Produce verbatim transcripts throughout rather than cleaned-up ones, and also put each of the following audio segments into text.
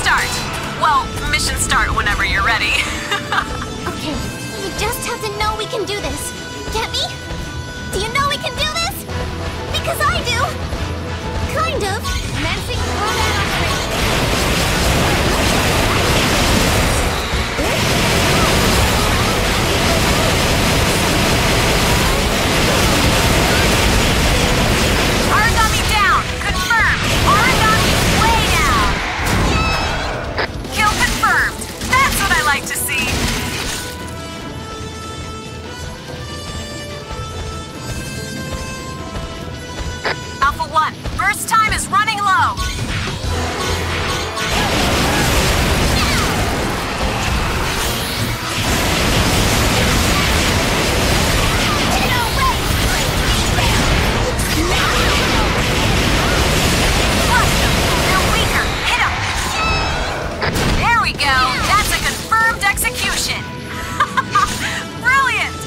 start. Well, mission start whenever you're ready. Okay, you just have to know we can do this. Get me? Do you know we can do this? Because I do. Kind of. Commencing throwdown operation. Origami down. Confirmed. Origami way down. Kill confirmed. That's what I like to see. Alpha one, burst time is running low. Flush them. They're weaker. Hit 'em. There we go. That's a confirmed execution. Brilliant.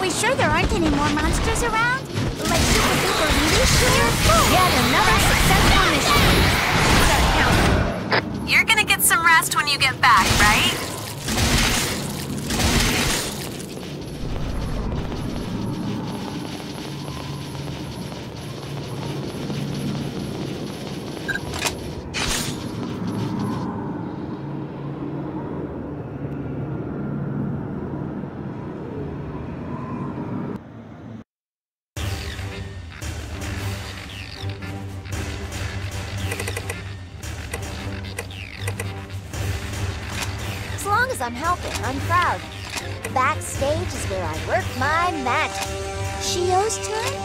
we sure there aren't any more monsters around? Like super duper really sure? Yet another successful mission. You're gonna get some rest when you get back, right? As long as I'm helping, I'm proud. Backstage is where I work my magic. Shio's turn?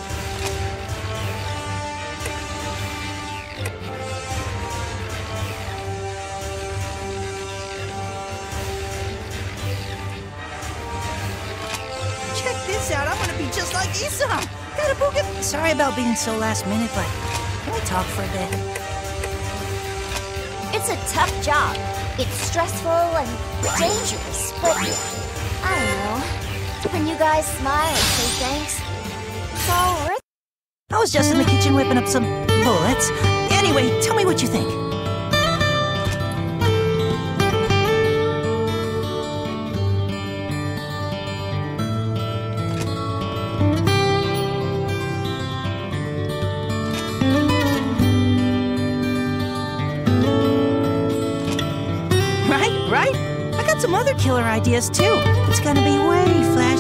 Check this out, I want to be just like Isam. Gotta book it. Sorry about being so last minute, but can we talk for a bit? It's a tough job. It's stressful and dangerous, but I don't know. When you guys smile and say thanks, it's all worth it. I was just in the kitchen whipping up some bullets. Anyway, tell me what you think. Right, right? I got some other killer ideas too. It's gonna be way flash.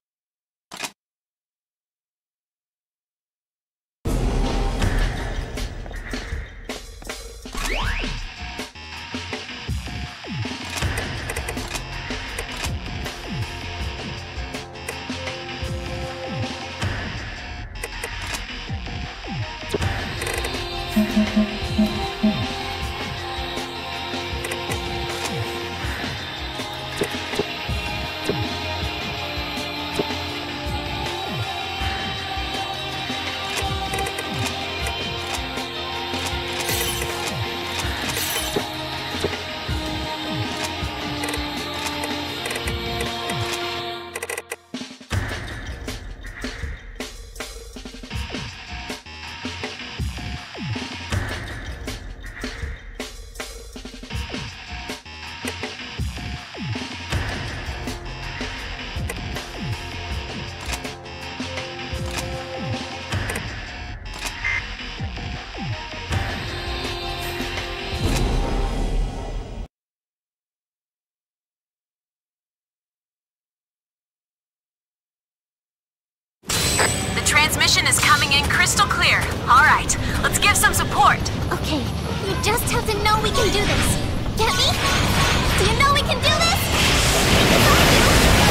Transmission is coming in crystal clear. All right, let's give some support. Okay, you just have to know we can do this. Get me? Do you know we can do this? Because I do.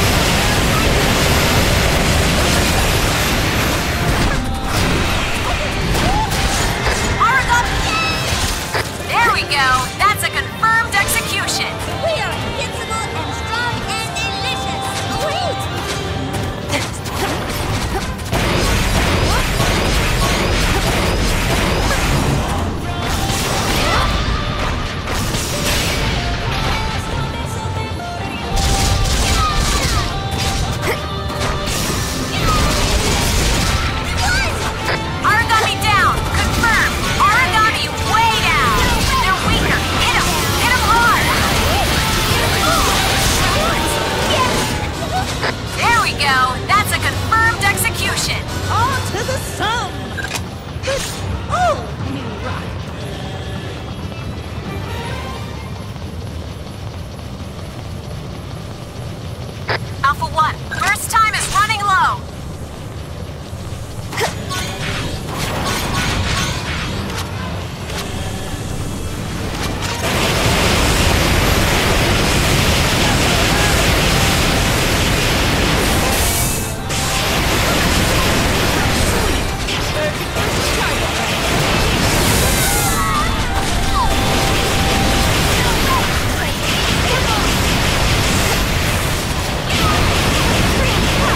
Origami! There we go. That's a confirmed execution. We are invincible and strong and delicious. Wait! Origami down. Confirmed. Origami way down. They're weaker. Hit 'em. Hit 'em hard. There we go. That's a confirmed execution. On to the sun! This oh, you rock. Alpha One, first time is running low. Green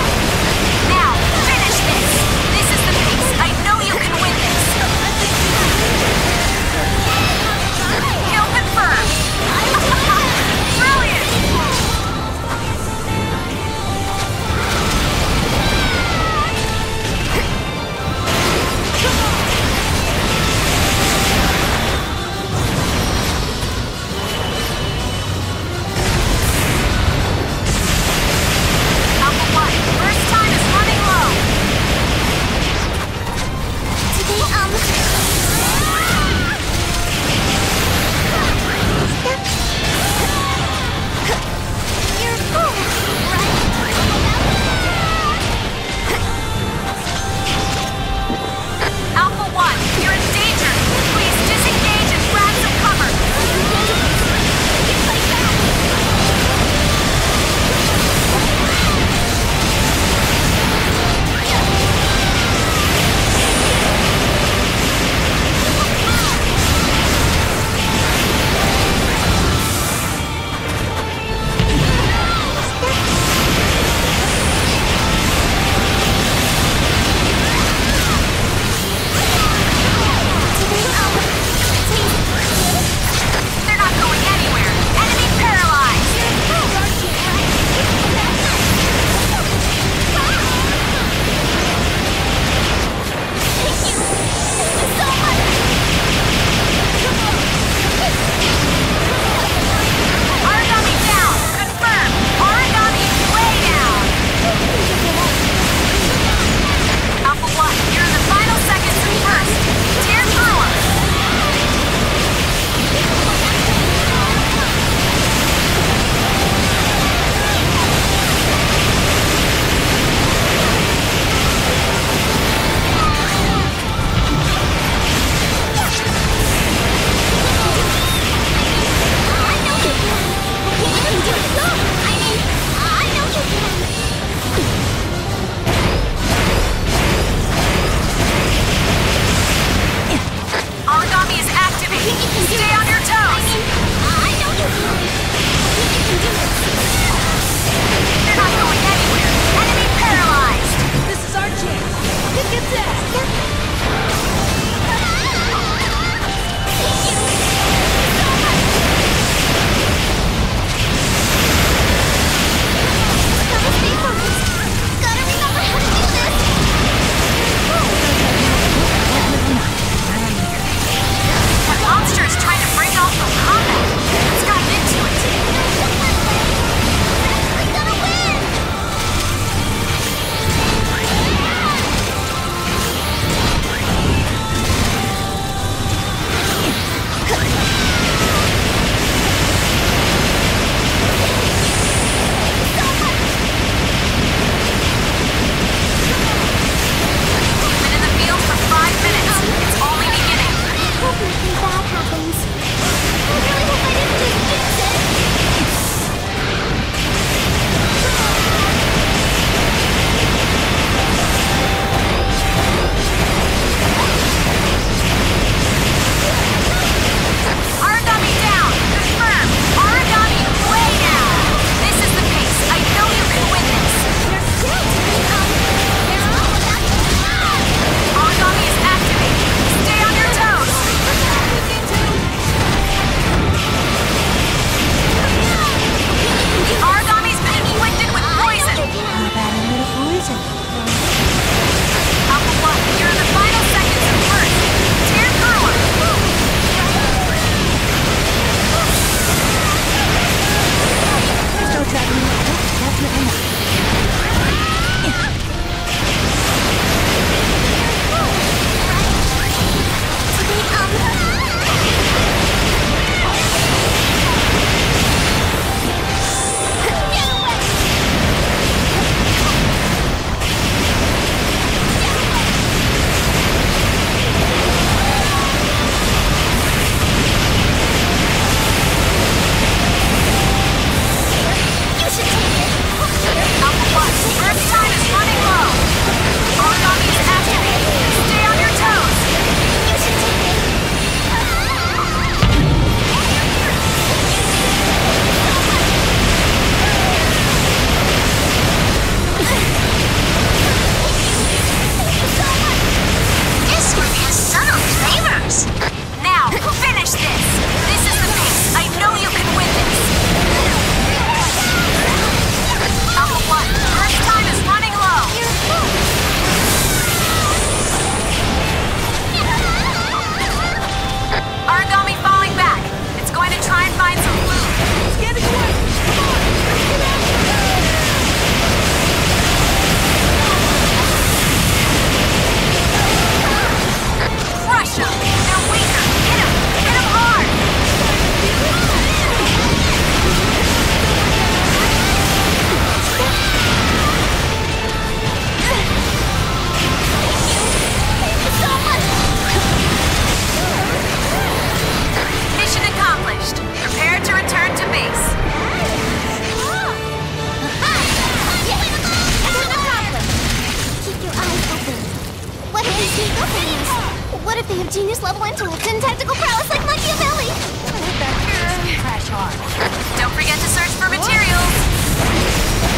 intellect and tactical prowess like Machiavelli. Crash hard. Don't forget to search for materials.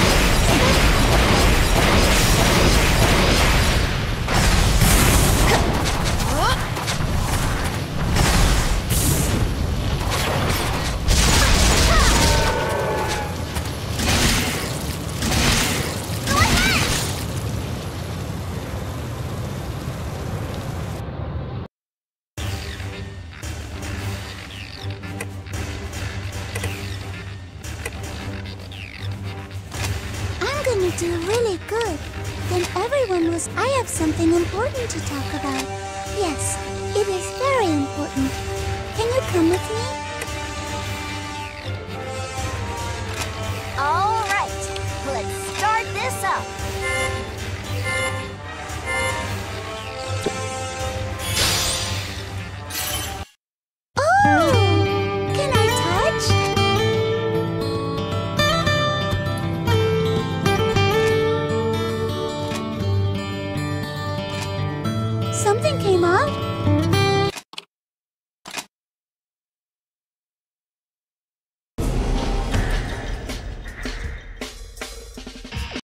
I'm gonna do really good. Then everyone was. I have something important to talk about. Yes, it is very important. Can you come with me? All right, let's start this up. Oh, can I touch? Something came out?